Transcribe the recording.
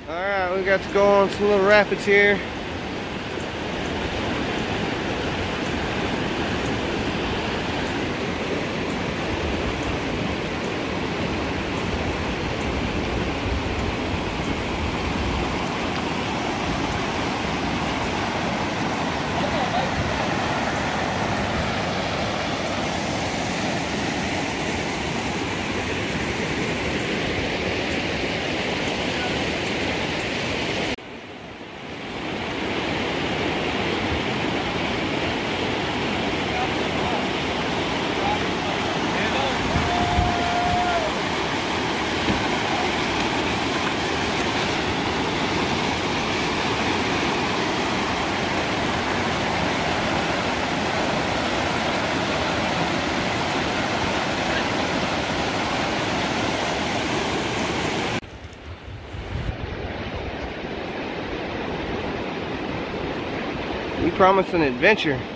Alright, we got to go on some little rapids here. We promised an adventure.